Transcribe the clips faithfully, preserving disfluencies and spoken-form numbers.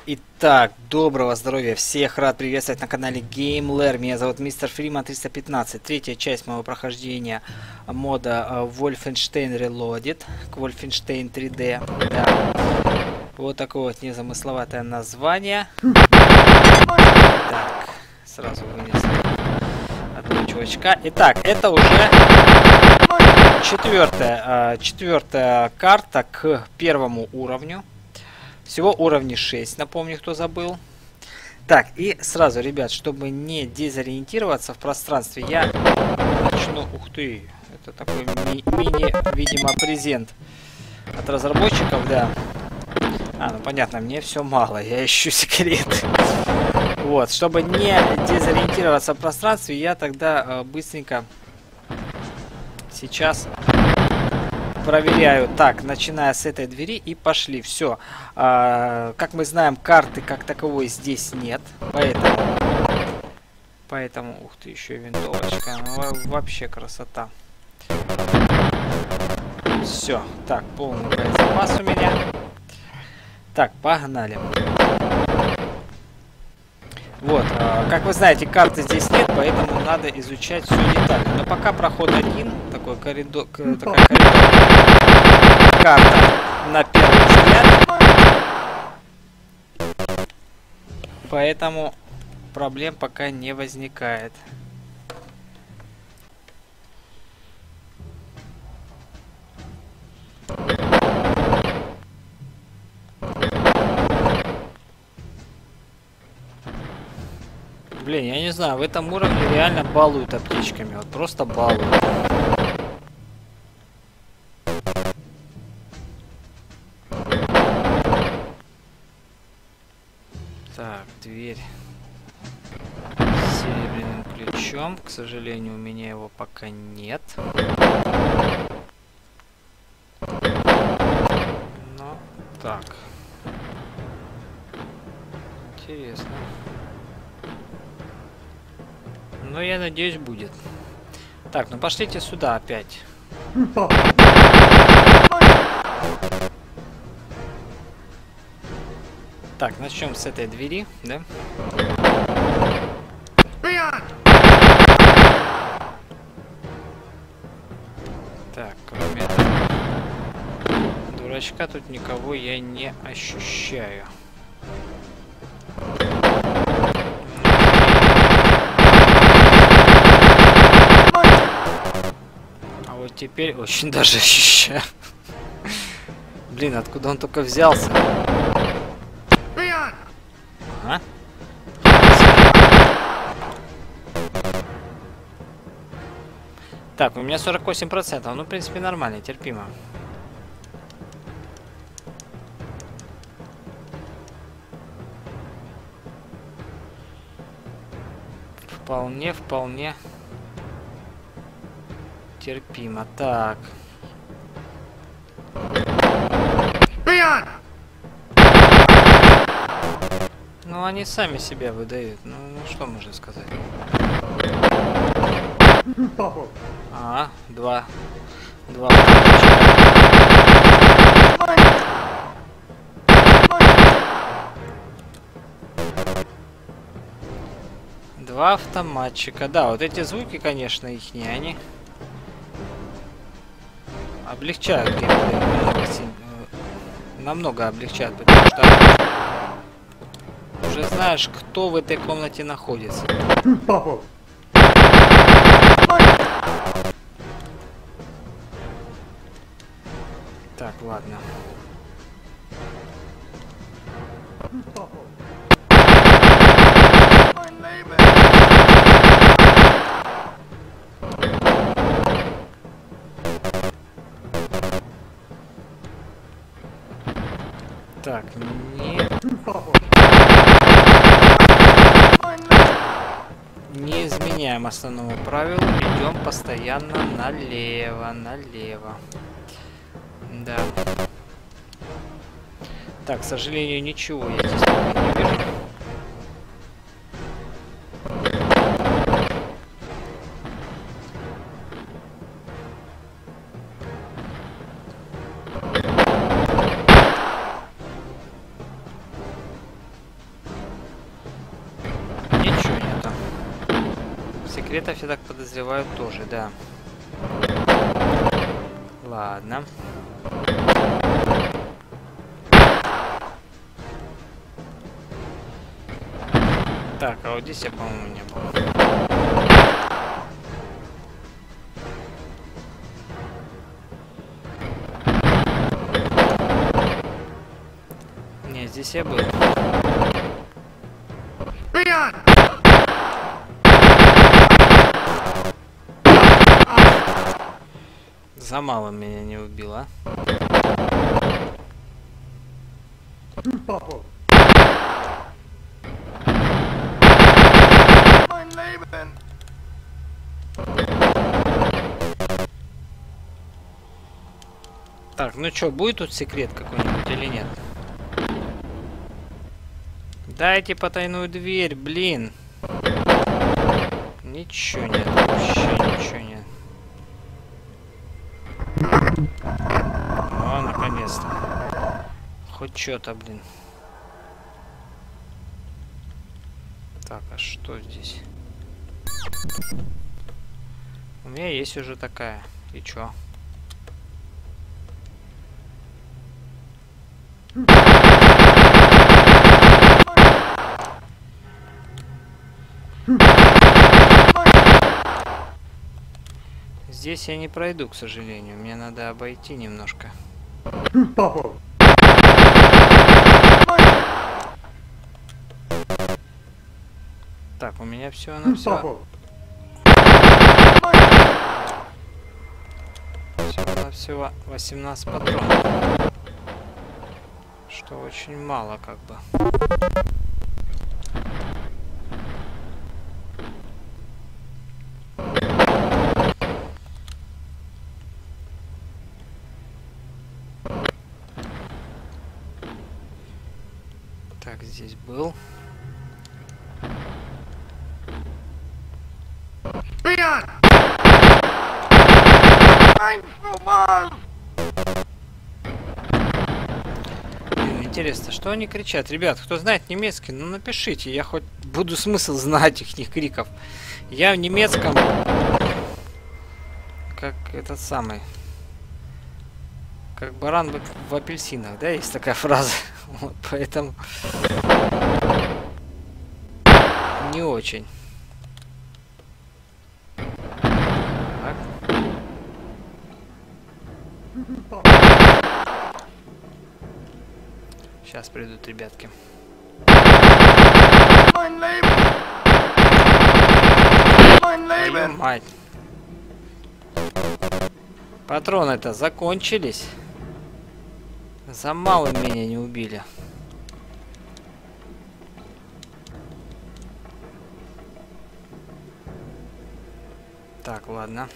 Итак, доброго здоровья, всех рад приветствовать на канале GameLair. Меня зовут Мистер Фриман триста пятнадцать. Третья часть моего прохождения мода Wolfenstein Reloaded к Wolfenstein три дэ. Да. Вот такое вот незамысловатое название. Так, сразу вынесли одного чувачка. Итак, это уже четвертая, четвертая карта к первому уровню. Всего уровней шесть, напомню, кто забыл. Так, и сразу, ребят, чтобы не дезориентироваться в пространстве, я начну... Ух ты, это такой ми мини, видимо, презент от разработчиков, да. А, ну понятно, мне все мало, я ищу секрет. Вот, чтобы не дезориентироваться в пространстве, я тогда э, быстренько сейчас... проверяю. Так, начиная с этой двери и пошли. Все. А, как мы знаем, карты как таковой здесь нет. Поэтому... Поэтому... Ух ты, еще и винтовочка. Ну, вообще красота. Все. Так, полный боезапас у меня. Так, погнали. Вот, э, как вы знаете, карты здесь нет, поэтому надо изучать все детально. Но пока проход один, такой коридор, такая коридор, карта на первый взгляд, поэтому проблем пока не возникает. Блин, я не знаю, в этом уровне реально балуют аптечками, вот просто балуют. Так, дверь с серебряным ключом, к сожалению, у меня его пока нет. Ну, так. Интересно. Но я надеюсь, будет. Так, ну пошлите сюда опять. Так, начнем с этой двери, да? Так, кроме этого дурачка тут никого я не ощущаю. Вот теперь очень даже ощущаю. Блин, откуда он только взялся? Ага. Так, у меня сорок восемь процентов. Ну, в принципе, нормально, терпимо. Вполне, вполне терпимо. Так. Ну, они сами себя выдают. Ну, ну что можно сказать? А, два. Два. Два автоматчика. Да, вот эти звуки, конечно, их не они. Облегчают геймплей, намного, намного облегчают, потому что уже знаешь, кто в этой комнате находится. Так, ладно. Так, не... Не изменяем основному правилу, идем постоянно налево, налево. Да. Так, к сожалению, ничего я здесь пока не вижу. секретов, я так подозреваю, тоже, да. Ладно. Так, а вот здесь я, по-моему, не был. Не, здесь я был. За мало меня не убил, а? Так, ну чё, будет тут секрет какой-нибудь или нет? Дайте потайную дверь, блин. Ничего нет, вообще ничего нет. О, наконец-то. Хоть что-то, блин. Так, а что здесь? У меня есть уже такая. И чё? Здесь я не пройду, к сожалению. Мне надо обойти немножко. Так, у меня все на все. Всего восемнадцать патронов. Что очень мало, как бы. Так, здесь был. Интересно, что они кричат? Ребят, кто знает немецкий, ну напишите, я хоть буду смысл знать их криков. Я в немецком как этот самый, как баран в, в апельсинах, да, есть такая фраза. Вот, поэтому не очень. Так. Сейчас придут ребятки. Твою мать. Патроны-то закончились. За мало меня не убили. Так, ладно.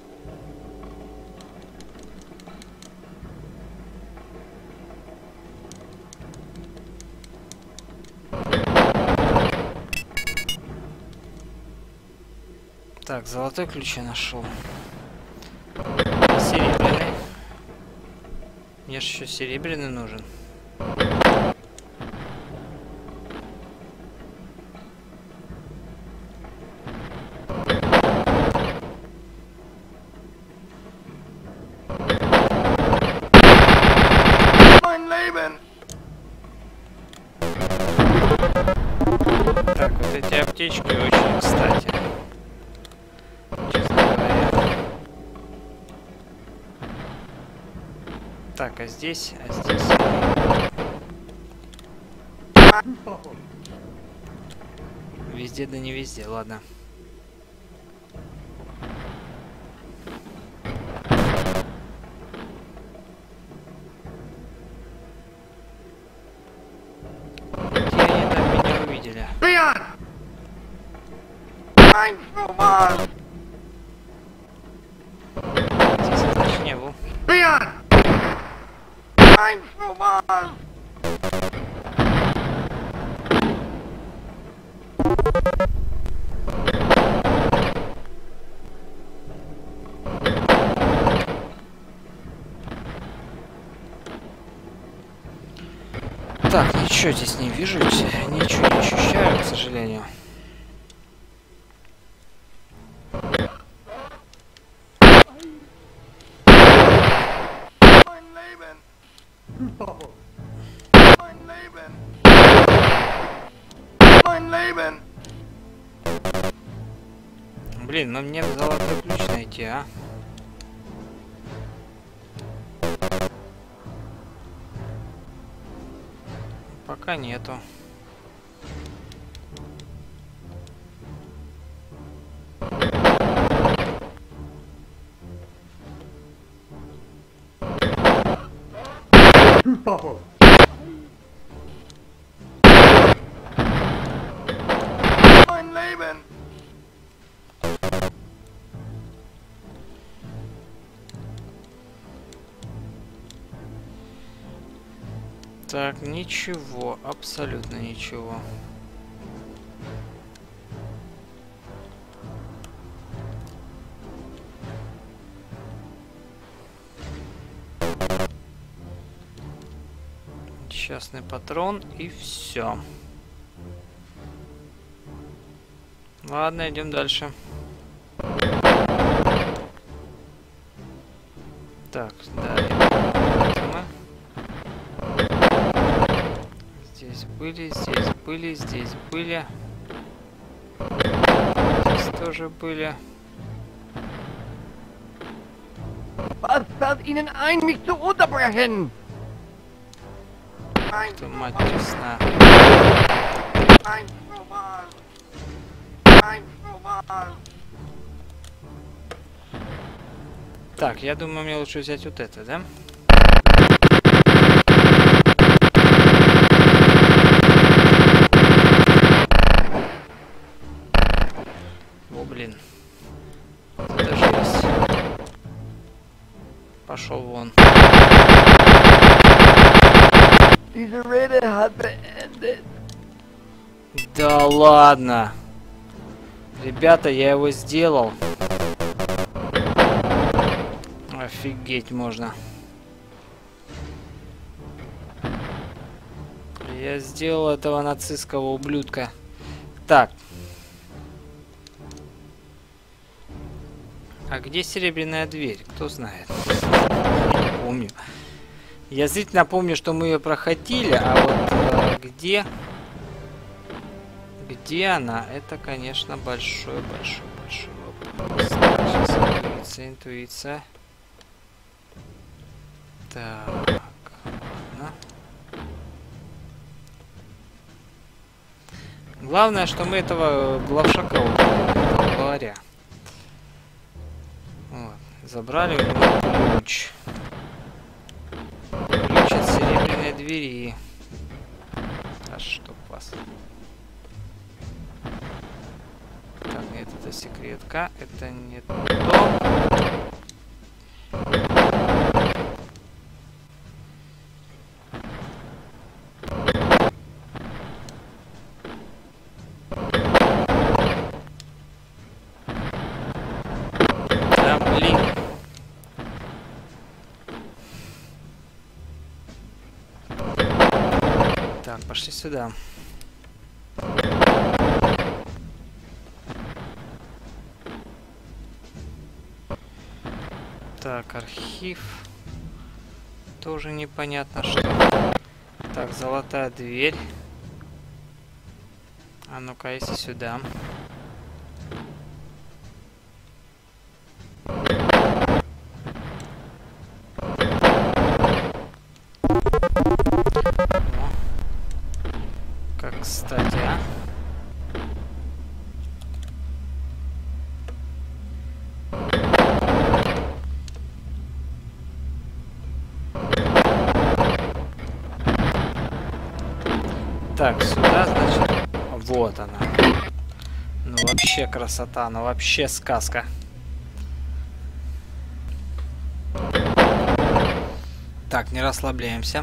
Так, золотой ключ я нашел. Серебряный. Мне же еще серебряный нужен. Так, вот эти аптечки очень кстати. Честно говоря. Так, а здесь, а здесь... Везде, да не везде, ладно. Где они там меня увидели? Здесь я, значит, не был. Так, ничего здесь не вижу, ничего не ощущаю, к сожалению. Блин, ну мне золотой ключ найти, а? Пока нету. Так, ничего, абсолютно ничего. Частный патрон и все. Ладно, идем дальше. Так, далее. Здесь были, здесь были, здесь были. Здесь тоже были. Was fällt Ihnen ein, mich zu unterbrechen? Что, мать честна. Так, я думаю, мне лучше взять вот это, да? О, блин. Это жесть. Пошел вон. Diese Rede hat beendet. Да ладно. Ребята, я его сделал. Офигеть можно. Я сделал этого нацистского ублюдка. Так. А где серебряная дверь? Кто знает? Не помню. Я зрительно помню, что мы ее проходили, а вот э, где... Где она? Это, конечно, большой-большой-большой вопрос. Сейчас интуиция, интуиция. Так, ладно. Главное, что мы этого главшака убили, говоря. Вот. Забрали у него ключ. Ключ от серебряной двери. А чтоб вас. Так, нет, это секретка. Это не то. Да, блин. Так, пошли сюда. Так, архив. Тоже непонятно что. Так, золотая дверь. А ну-ка, если сюда. О. Как кстати, а? Так, сюда, значит, вот она. Ну вообще красота, ну вообще сказка. Так, не расслабляемся.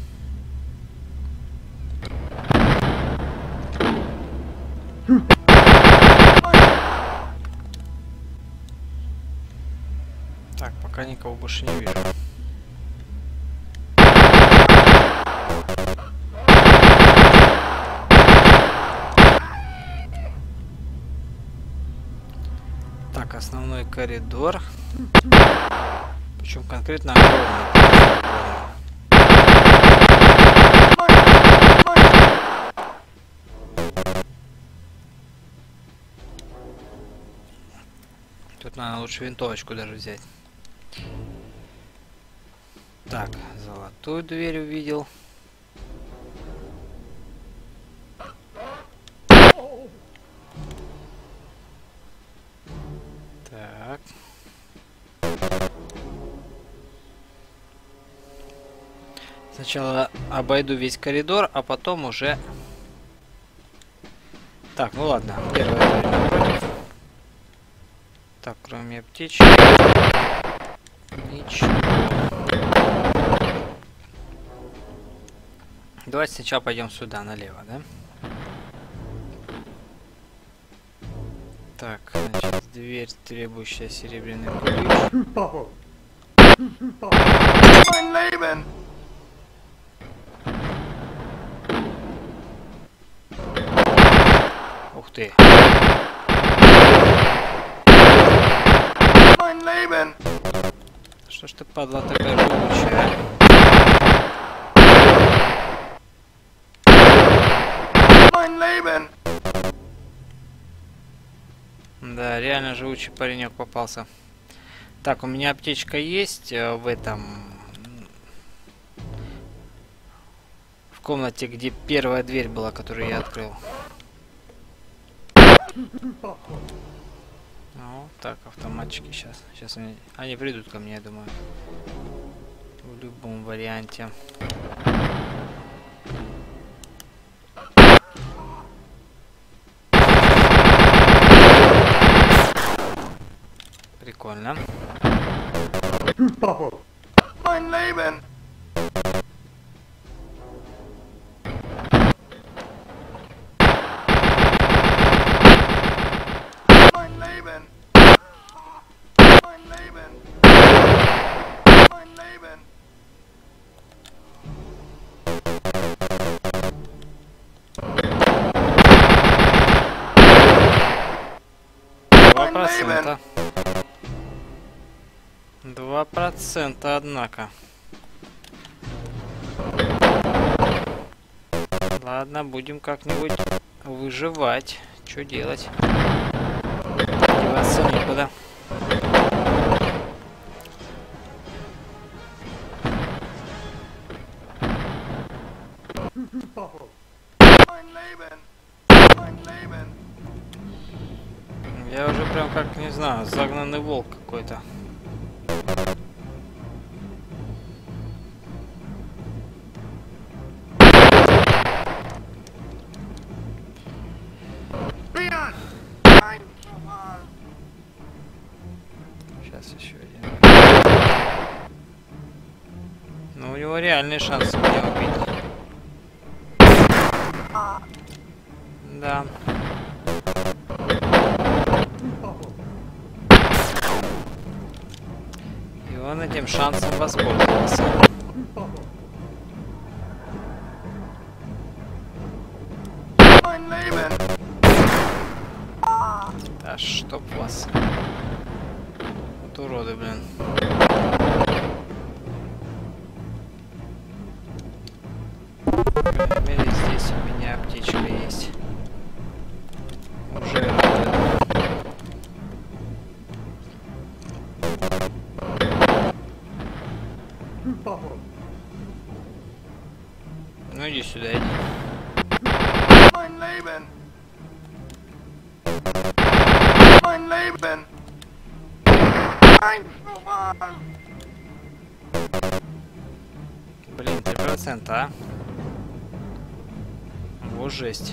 Так, пока никого больше не вижу. Так, основной коридор. Причем конкретно огромный. Тут надо лучше винтовочку даже взять. Так, золотую дверь увидел. Так. Сначала обойду весь коридор, а потом уже... Так, ну ладно. Первая дверь напротив. Так, кроме аптечки. Ничего. Давайте сначала пойдем сюда, налево, да? Так, значит, дверь, требующая серебряный ключ. Ух ты. Что ж ты, падла, такая живучая? Да, реально живучий паренек попался. Так, у меня аптечка есть э, в этом... В комнате, где первая дверь была, которую я открыл. Ну, так, автоматчики сейчас. Сейчас они, они придут ко мне, я думаю. В любом варианте. Прикольно. Два процента. Два процента, однако. Ладно, будем как-нибудь выживать. Что делать? Деваться некуда. Я уже прям как, не знаю, загнанный волк какой-то. Сейчас еще один. Ну, у него реальный шанс меня убить. Да. И он этим шансом воспользовался. Да чтоб вас. Вот уроды, блин. По крайней мере, здесь у меня аптечка есть. Уже радует. Ну иди сюда, иди. Блин, три процента, а? Вот жесть.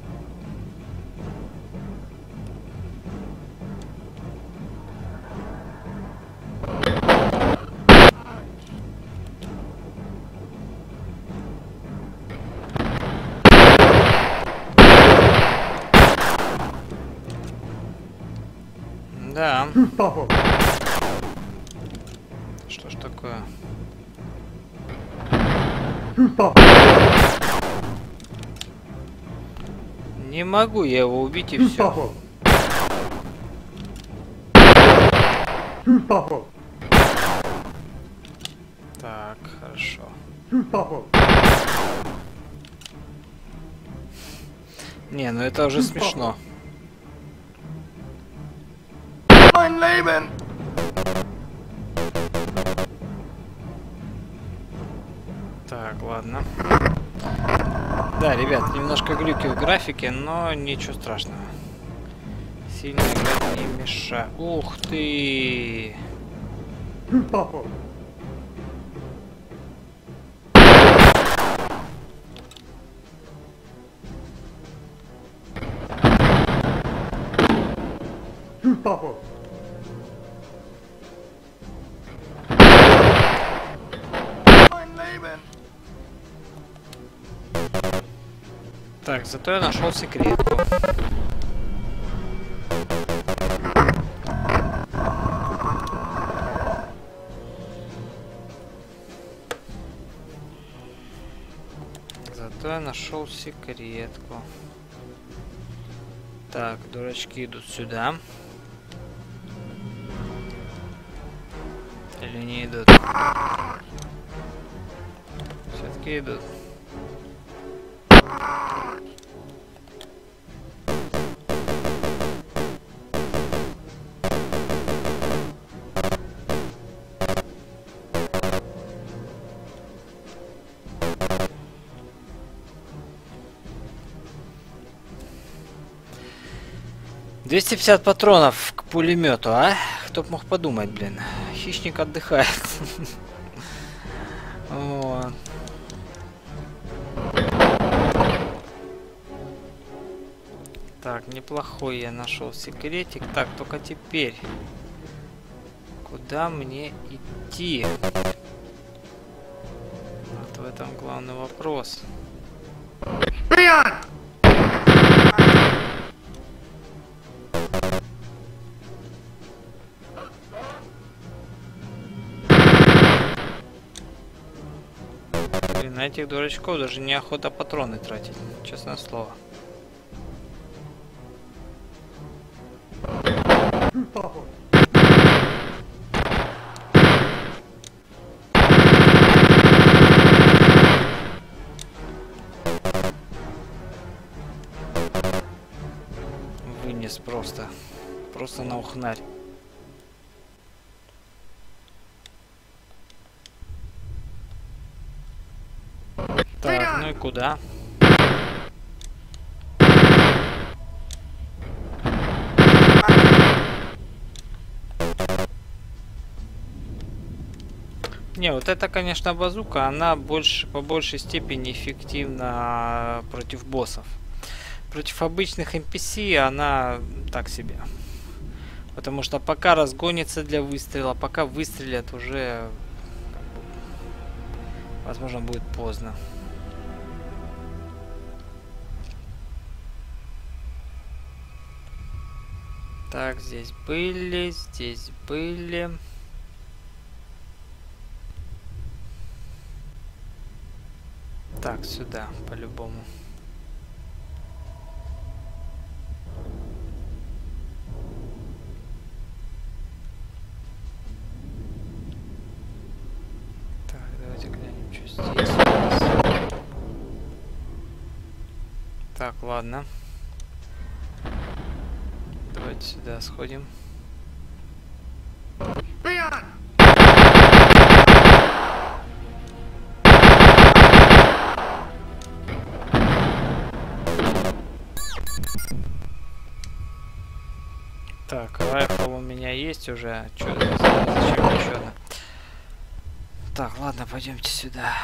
Да. Что ж такое? Не могу я его убить и все. Так, хорошо. Не, ну это уже смешно. Mein Leben! Так, ладно. Да, ребят, немножко глюки в графике, но ничего страшного. Сильно играть не мешает. Ух ты! Так, зато я нашел секретку. Зато я нашел секретку. Так, дурачки идут сюда. Или не идут? Все-таки идут. двести пятьдесят патронов к пулемету, а? Кто б мог подумать, блин. Хищник отдыхает. Вот. Так, неплохой я нашел секретик. Так, только теперь. Куда мне идти? Вот в этом главный вопрос. На этих дурачков даже неохота патроны тратить, честное слово. Вынес просто, просто на ухнарь. Так, ну и куда? Не, вот это, конечно, базука, она больше, по большей степени эффективна против боссов. Против обычных эн пи си она так себе. Потому что пока разгонится для выстрела, пока выстрелят, уже, возможно, будет поздно. Так, здесь были, здесь были. Так, сюда, по-любому. Так, давайте глянем, что здесь у нас. Так, ладно. Давайте сюда сходим. Так, райфл у меня есть уже. Чё, зачем еще одна? Так, ладно, пойдемте сюда.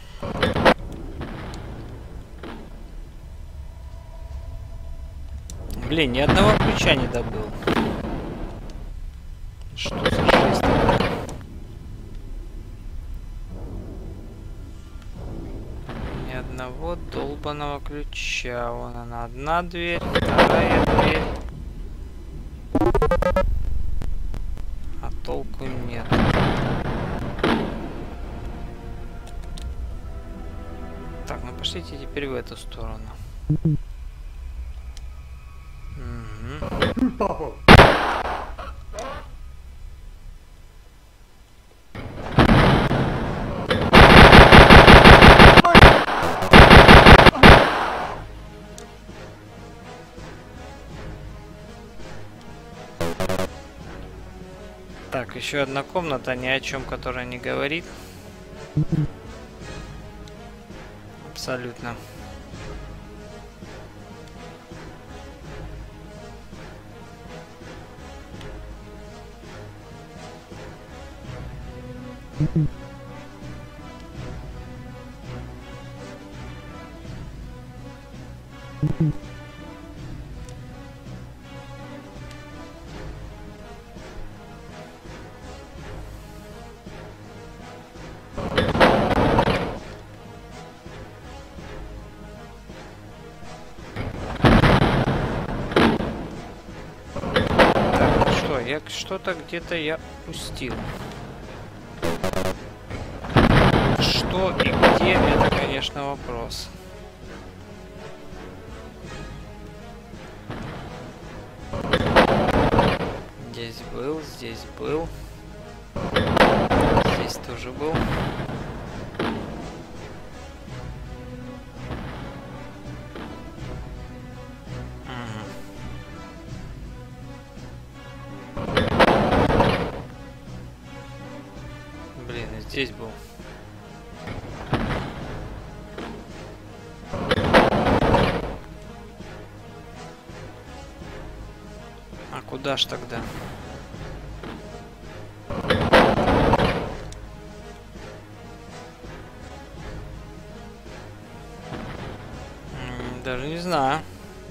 Блин, ни одного ключа не добыл. Что за жесть такая? Ни одного долбаного ключа. Вон она, одна дверь, вторая дверь. А толку нет. Так, ну пошлите теперь в эту сторону. Угу. еще одна комната, ни о чем, которая не говорит. Абсолютно. Я что-то где-то я упустил. Что и где, это, конечно, вопрос. Здесь был, здесь был. Здесь тоже был. Здесь был. А куда ж тогда? М, Даже не знаю.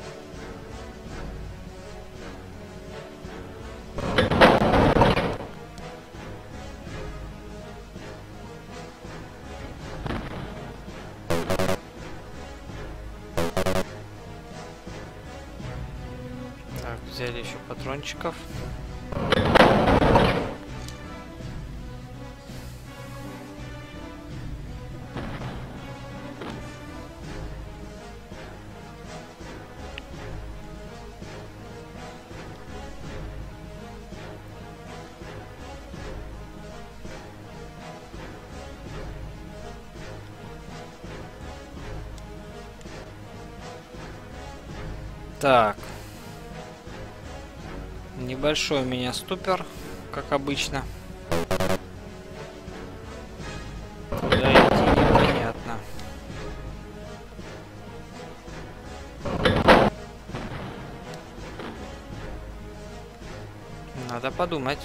Взяли еще патрончиков. Так. Небольшой у меня ступор, как обычно. Куда идти, непонятно. Надо подумать.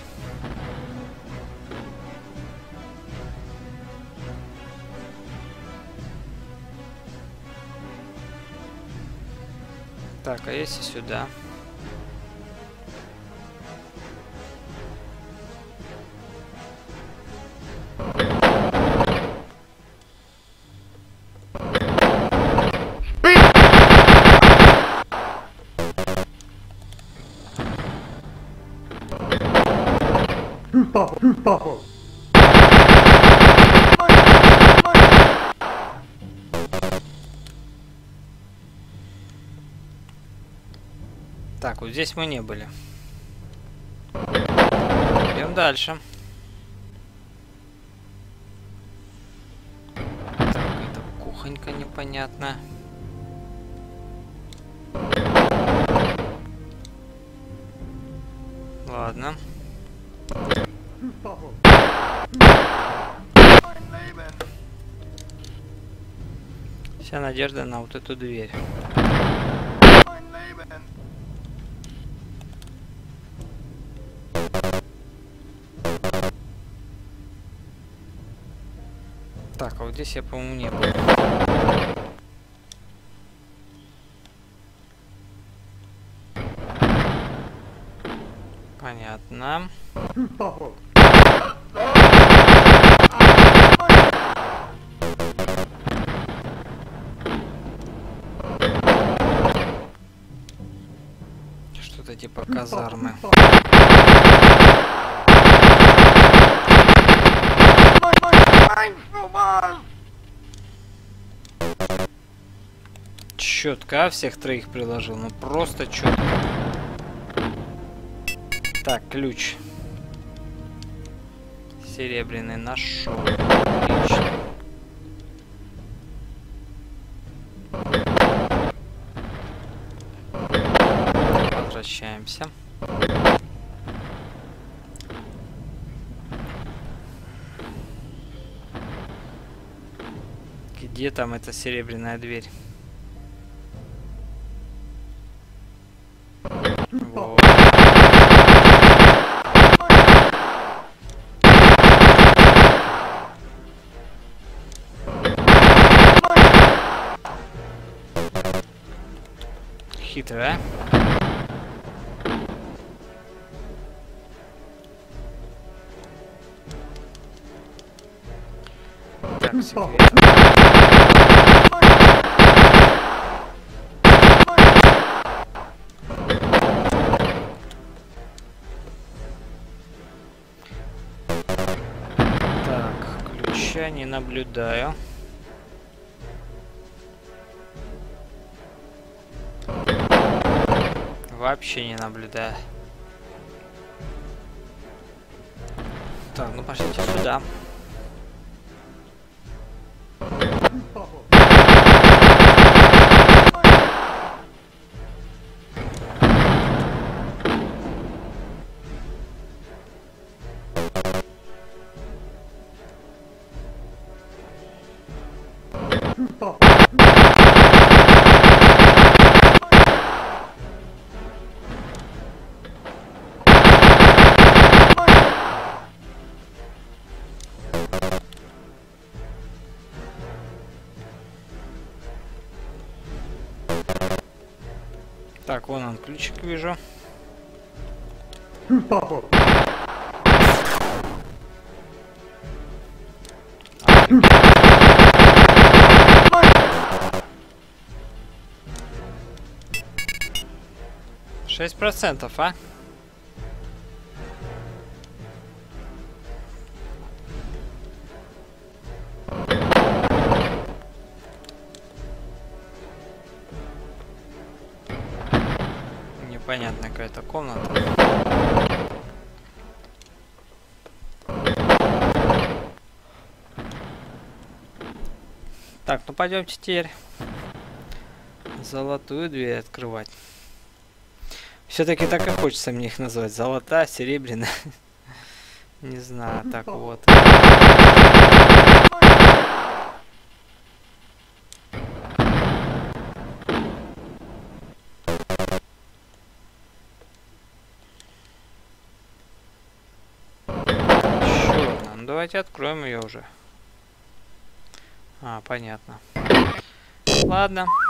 Так, а если сюда? Так, вот здесь мы не были. Идем дальше. Так, это кухонька непонятная. Ладно. Вся надежда на вот эту дверь. Так, а вот здесь я, по-моему, не был. Понятно. Что-то типа казармы. Четко, а? Всех троих приложил. Ну просто четко. Так, ключ. Серебряный нашел. Отлично. Возвращаемся. Где там эта серебряная дверь? Вот. Хитрая. Так, секрет. Ключа не наблюдаю. Вообще не наблюдаю. Так, ну пошлите сюда. Так, вон он, ключик вижу. Шесть процентов, а? Непонятная какая-то комната. Так, ну пойдемте теперь золотую дверь открывать. Все-таки так и хочется мне их назвать. Золотая, серебряная. Не знаю, так вот. Черно. Ну давайте откроем ее уже. А, понятно. Ладно.